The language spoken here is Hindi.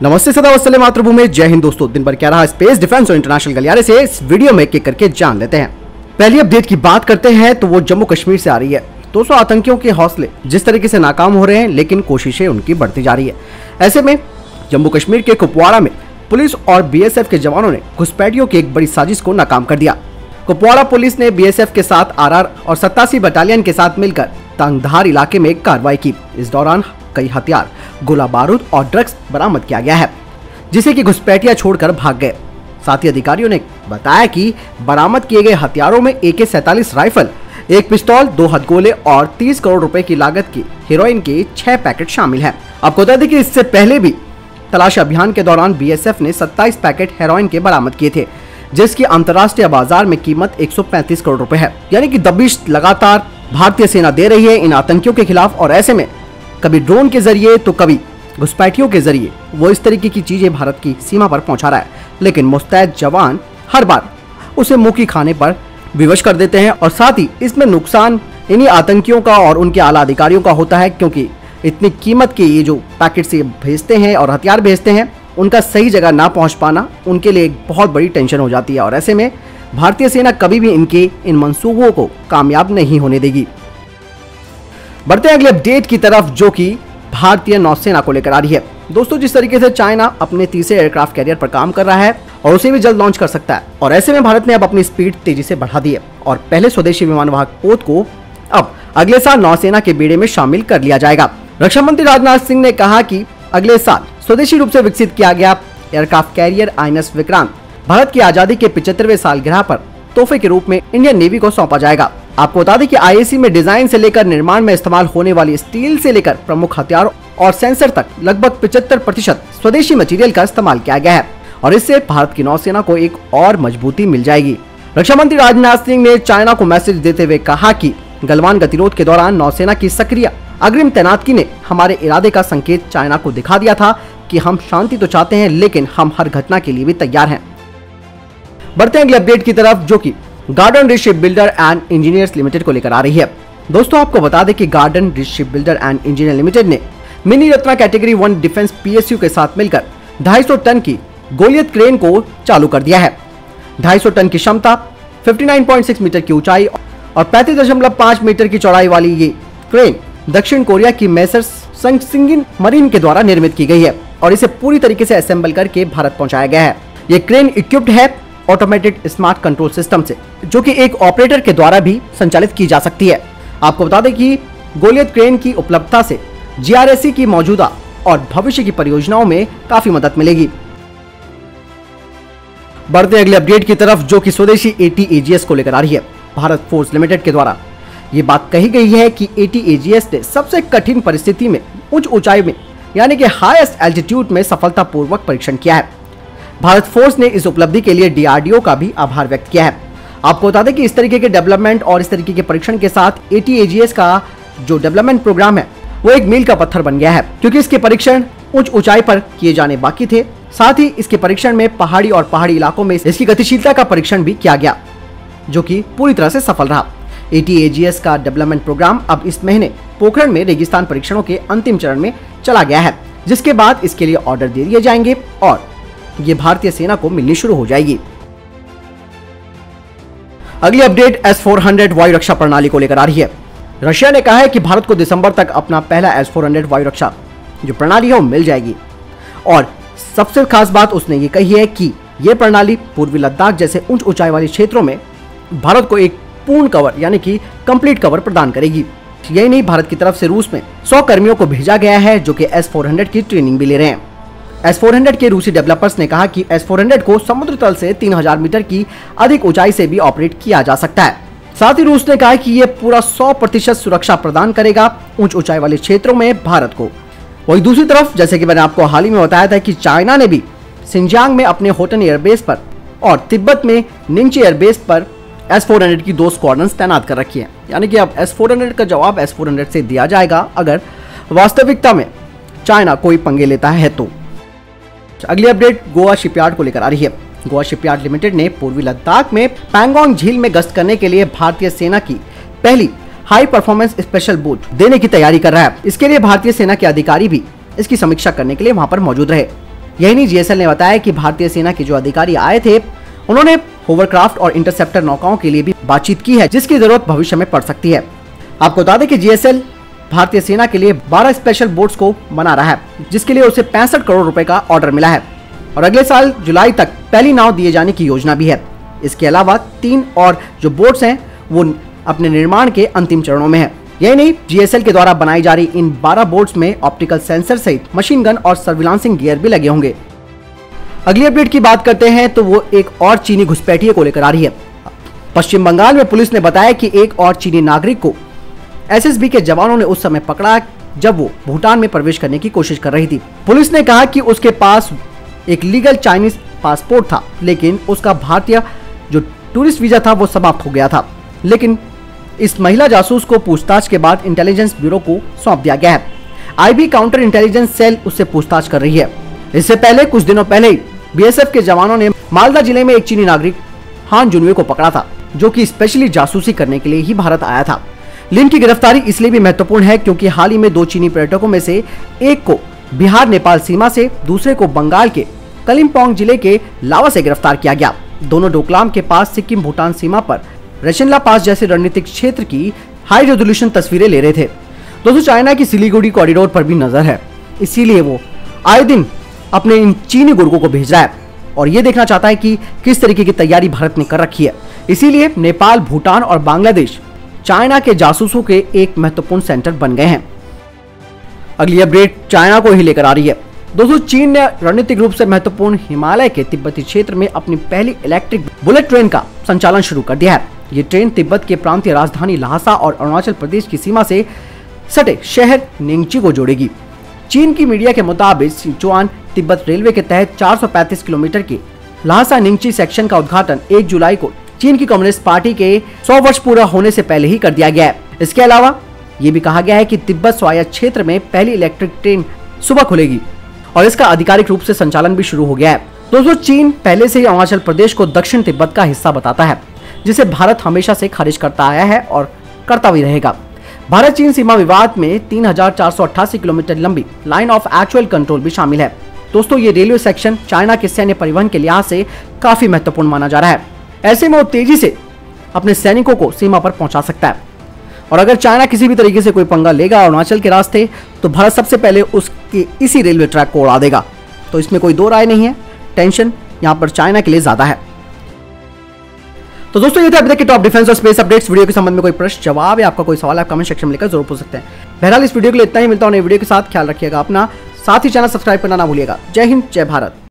नमस्ते सदा वत्सले मातृभूमि, जय हिंद दोस्तों। दिन भर क्या रहा स्पेस, डिफेंस और इंटरनेशनल गलियारे से इस वीडियो में एक एक करके जान लेते हैं। पहली अपडेट की बात करते हैं तो वो जम्मू कश्मीर से आ रही है। 200 आतंकियों के हौसले जिस तरीके से नाकाम हो रहे हैं, लेकिन कोशिशें उनकी बढ़ती जा रही है। ऐसे में जम्मू कश्मीर के कुपवाड़ा में पुलिस और बीएसएफ के जवानों ने घुसपैठियों की एक बड़ी साजिश को नाकाम कर दिया। कुपवाड़ा पुलिस ने बीएसएफ के साथ आरआर और 87 बटालियन के साथ मिलकर तंगधार इलाके में कार्रवाई की। इस दौरान कई हथियार, गोला बारूद और ड्रग्स बरामद किया गया है, जिसे कि घुसपैठिया छोड़कर भाग गए। साथ ही अधिकारियों ने बताया कि बरामद किए गए हथियारों में AK-47 राइफल, एक पिस्तौल, 2 हथगोले और 30 करोड़ रुपए की लागत की हेरोइन के 6 पैकेट शामिल हैं। आपको बता दें कि इससे पहले भी तलाशी अभियान के दौरान बीएसएफ ने 27 पैकेट हेरोइन के बरामद किए थे, जिसकी अंतर्राष्ट्रीय बाजार में कीमत 135 करोड़ रुपए है। यानी कि दबिश लगातार भारतीय सेना दे रही है इन आतंकियों के खिलाफ, और ऐसे में कभी ड्रोन के जरिए तो कभी घुसपैठियों के जरिए वो इस तरीके की चीजें भारत की सीमा पर पहुंचा रहा है, लेकिन मुस्तैद जवान हर बार उसे मुंह की खाने पर विवश कर देते हैं। और साथ ही इसमें नुकसान इन्हीं आतंकियों का और उनके आला अधिकारियों का होता है, क्योंकि इतनी कीमत के ये जो पैकेट से भेजते हैं और हथियार भेजते हैं, उनका सही जगह ना पहुंच पाना उनके लिए एक बहुत बड़ी टेंशन हो जाती है। और ऐसे में भारतीय सेना कभी भी इनके इन मंसूबों को कामयाब नहीं होने देगी। बढ़ते हैं अगले अपडेट की तरफ, जो कि भारतीय नौसेना को लेकर आ रही है। दोस्तों, जिस तरीके से चाइना अपने तीसरे एयरक्राफ्ट कैरियर पर काम कर रहा है और उसे भी जल्द लॉन्च कर सकता है, और ऐसे में भारत ने अब अपनी स्पीड तेजी से बढ़ा दी है और पहले स्वदेशी विमान वाहक पोत को अब अगले साल नौसेना के बेड़े में शामिल कर लिया जाएगा। रक्षा मंत्री राजनाथ सिंह ने कहा कि अगले साल स्वदेशी रूप से विकसित किया गया aircraft carrier INS Vikrant Bharat की आजादी के 75वें सालगिरह पर तोहफे के रूप में इंडियन नेवी को सौंपा जाएगा। आपको बता दें कि IAC में डिजाइन से लेकर निर्माण में इस्तेमाल होने वाली स्टील से लेकर प्रमुख हथियार और सेंसर तक लगभग 75% स्वदेशी मटेरियल का इस्तेमाल किया गया है, और इससे भारत की नौसेना को एक और मजबूती मिल जाएगी। रक्षा मंत्री राजनाथ सिंह ने चाइना को मैसेज देते हुए कहा कि गलवान गतिरोध के दौरान नौसेना की सक्रिय अग्रिम तैनाती ने हमारे इरादे का संकेत चाइना को दिखा दिया था कि हम शांति तो चाहते हैं, लेकिन हम हर घटना के लिए भी तैयार हैं। बढ़ते हैं अगले अपडेट की तरफ, जो कि Garden Reach Ship Builder and Engineers Limited को लेकर आ रही है। दोस्तों, आपको बता दें कि Garden Reach Ship Builder and Engineer Limited ने mini Ratna category 1 defence PSU के साथ मिलकर 250 टन की गोलियत क्रेन को चालू कर दिया है। 250 टन की क्षमता, 59.6 मीटर की ऊंचाई और 35.5 मीटर की चौड़ाई वाली ये क्रेन दक्षिण कोरिया की मेसर्स संगसिंगिन मरीन के द्वारा निर्मित की गई है, और इसे पूरी तरीके से असेंबल करके भारत पहुंचाया गया है। ये क्रेन इक्विप्ड है ऑटोमेटेड स्मार्ट कंट्रोल सिस्टम से, जो कि एक ऑपरेटर के द्वारा भी संचालित की जा सकती है। आपको बता दें कि गोलियत क्रेन की उपलब्धता से GRSE की मौजूदा और भविष्य की परियोजनाओं में काफी मदद मिलेगी। बढ़ते अगले अपडेट की तरफ, जो कि स्वदेशी AT-AGS को लेकर आ रही है। भारत फोर्स लिमिटेड के द्वारा ये बात कही गई है कि AT-AGS ने सबसे कठिन परिस्थिति में उच्च ऊंचाई में यानी कि हाईएस्ट एल्टीट्यूड में सफलतापूर्वक परीक्षण किया है। भारत फोर्स ने इस उपलब्धि के लिए DRDO का भी आभार व्यक्त किया है। आपको बता दें कि इस तरीके के डेवलपमेंट और इस तरीके के परीक्षण के साथ AT-AGS का जो डेवलपमेंट प्रोग्राम है वो एक मील का पत्थर बन गया है, क्योंकि इसके परीक्षण उच्च ऊंचाई पर किए जाने बाकी थे। साथ ही इसके परीक्षण में पहाड़ी और पहाड़ी इलाकों में इसकी गतिशीलता का परीक्षण भी किया गया, जो कि पूरी तरह से सफल रहा। AT-AGS का डेवलपमेंट प्रोग्राम अब इस महीने पोखरण में रेगिस्तान परीक्षणों के अंतिम चरण में चला गया है, जिसके बाद इसके लिए ऑर्डर दे दिए जाएंगे और ये भारतीय सेना को मिलनी शुरू हो जाएगी। अगली अपडेट S-400 वायु रक्षा प्रणाली को लेकर आ रही है। रशिया ने कहा है कि भारत को दिसंबर तक अपना पहला S-400 वायु रक्षा जो प्रणाली है वो मिल जाएगी, और सबसे खास बात उसने ये कही है कि ये प्रणाली पूर्वी लद्दाख जैसे उच्च ऊंचाई वाले क्षेत्रों में भारत को एक पूर्ण कवर यानी कि कंप्लीट कवर प्रदान करेगी। यही नहीं, भारत की तरफ से रूस में 100 कर्मियों को भेजा गया है, जो कि S-400 की ट्रेनिंग भी ले रहे हैं। S-400 के रूसी डेवलपर्स ने कहा कि S-400 को समुद्र तल से 3000 मीटर की अधिक ऊंचाई से भी ऑपरेट किया जा सकता है। साथ ही रूस ने कहा कि यह पूरा 100% सुरक्षा प्रदान करेगा उच्च ऊंचाई वाले क्षेत्रों में भारत को। वही दूसरी तरफ, जैसे कि मैंने आपको हाल ही में बताया था कि चाइना ने भी सिंजियांग में अपने होटन एयरबेस पर और तिब्बत में निंगची एयरबेस पर S-400 की 2 स्क्वाड्रन्स तैनात कर रखी है। यानी कि अब S-400 का जवाब S-400 से दिया जाएगा अगर वास्तविकता में चाइना कोई पंगे लेता है तो। अगली अपडेट गोवा शिपयार्ड को लेकर आ रही है। गोवा शिपयार्ड लिमिटेड ने पूर्वी लद्दाख में पैंगोंग झील में गश्त करने के लिए भारतीय सेना की पहली हाई परफॉर्मेंस स्पेशल बोट देने की तैयारी कर रहा है। इसके लिए भारतीय सेना के अधिकारी भी इसकी समीक्षा करने के लिए वहां पर मौजूद रहे। यही नहीं, जीएसएल ने बताया कि भारतीय सेना के जो अधिकारी आए थे उन्होंने होवरक्राफ्ट और इंटरसेप्टर नौकाओं के लिए भी बातचीत की है, जिसकी जरूरत भविष्य में पड़ सकती है। आपको बता दें कि जीएसएल भारतीय सेना के लिए 12 स्पेशल बोट्स को बना रहा है, जिसके लिए उसे 65 करोड़ रुपए का ऑर्डर मिला है और अगले साल जुलाई तक पहली नाव दिए जाने की योजना भी है। इसके अलावा 3 और जो बोट्स हैं वो अपने निर्माण के अंतिम चरणों में है। यही नहीं, जीएसएल के द्वारा बनाई जा रही इन 12 बोट्स में ऑप्टिकल सेंसर सहित मशीन गन और सर्विलांसिंग गियर भी लगे होंगे। अगली अपडेट की बात करते हैं तो वो एक और चीनी घुसपैठिए को लेकर आ रही है। पश्चिम बंगाल में पुलिस ने बताया कि एक और चीनी नागरिक को एसएसबी के जवानों ने उस समय पकड़ा जब वो भूटान में प्रवेश करने की कोशिश कर रही थी। पुलिस ने कहा कि उसके पास एक लीगल चाइनीज पासपोर्ट था, लेकिन उसका भारतीय जो टूरिस्ट वीजा था वो समाप्त हो गया था। लेकिन इस महिला जासूस को पूछताछ के बाद इंटेलिजेंस ब्यूरो को सौंप दिया गया है। आईबी काउंटर इंटेलिजेंस सेल उससे पूछताछ कर रही है। इससे पहले कुछ दिनों पहले ही बीएसएफ के जवानों ने मालदा जिले में एक चीनी नागरिक हान जुनवे को पकड़ा था, जो कि स्पेशली जासूसी करने के लिए ही भारत आया था। लिन की गिरफ्तारी इसलिए भी महत्वपूर्ण है क्योंकि हाल ही में 2 चीनी पर्यटकों में से एक को बिहार नेपाल सीमा से, दूसरे को बंगाल के कलिम्पोंग जिले के लावा से गिरफ्तार किया गया। दोनों डोकलाम के पास सिक्किम भूटान सीमा पर रेशनला पास जैसे रणनीतिक क्षेत्र की हाई रेजोल्यूशन तस्वीरें ले रहे थे। दोस्तों, चाइना की सिलीगुड़ी कॉरिडोर पर भी नजर है, इसीलिए वो आए दिन अपने इन चीनी गुर्गों को भेज रहा है और ये देखना चाहता है कि किस तरीके की तैयारी भारत ने कर रखी है। इसीलिए नेपाल, भूटान और बांग्लादेश चाइना के जासूसों के एक महत्वपूर्ण सेंटर बन गए हैं। अगली अपडेट चाइना को ही लेकर आ रही है। दोस्तों, चीन ने रणनीतिक रूप से महत्वपूर्ण हिमालय के तिब्बती क्षेत्र में अपनी पहली इलेक्ट्रिक बुलेट ट्रेन का संचालन शुरू कर दिया है। ये ट्रेन तिब्बत के प्रांतीय राजधानी ल्हासा और अरुणाचल प्रदेश की सीमा से सटे शहर निंगची को जोड़ेगी। चीन की मीडिया के मुताबिक सिचुआन तिब्बत रेलवे के तहत 435 किलोमीटर के ल्हासा निंगची सेक्शन का उद्घाटन 1 जुलाई को चीन की कम्युनिस्ट पार्टी के 100 वर्ष पूरा होने से पहले ही कर दिया गया है। इसके अलावा ये भी कहा गया है कि तिब्बत स्वायत्त क्षेत्र में पहली इलेक्ट्रिक ट्रेन सुबह खुलेगी और इसका आधिकारिक रूप से संचालन भी शुरू हो गया है। दोस्तों, चीन पहले से ही अरुणाचल प्रदेश को दक्षिण तिब्बत का हिस्सा बताता है, जिसे भारत हमेशा से खारिज करता आया है और करता भी रहेगा। भारत चीन सीमा विवाद में 3488 किलोमीटर लंबी लाइन ऑफ एक्चुअल कंट्रोल भी शामिल है। दोस्तों, ये रेलवे सेक्शन चाइना के सैन्य परिवहन के लिहाज से काफी महत्वपूर्ण माना जा रहा है। ऐसे में वो तेजी से अपने सैनिकों को सीमा पर पहुंचा सकता है और अगर चाइना किसी भी तरीके से कोई पंगा लेगा अरुणाचल के रास्ते, तो भारत सबसे पहले उसके इसी रेलवे ट्रैक को उड़ा देगा। तो इसमें कोई दो राय नहीं है, टेंशन यहाँ पर चाइना के लिए ज्यादा है। तो दोस्तों, ये थे अभी तक के टॉप डिफेंस और स्पेस अपडेट्स। वीडियो के संबंध में कोई प्रश्न, जवाब या आपका कोई सवाल आप कमेंट सेक्शन में लिखकर जरूर पूछ सकते हैं। बहरहाल इस वीडियो के लिए इतना ही, मिलता हूं नई वीडियो के साथ। ख्याल रखिएगा अपना, साथ ही चैनल सब्सक्राइब करना ना भूलिएगा। जय हिंद, जय भारत।